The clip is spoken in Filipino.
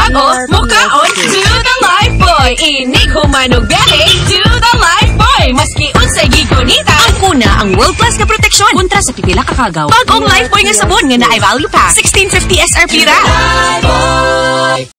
mukaon to the Lifebuoy. Inig humanog bere to the Lifebuoy. Maski unsay gigonita. Ang kuna ang world-class na proteksyon kontra sa pipila kakagaw. Bagong Lifebuoy nga sabon nga na-i value pack. 1650 SRP ra.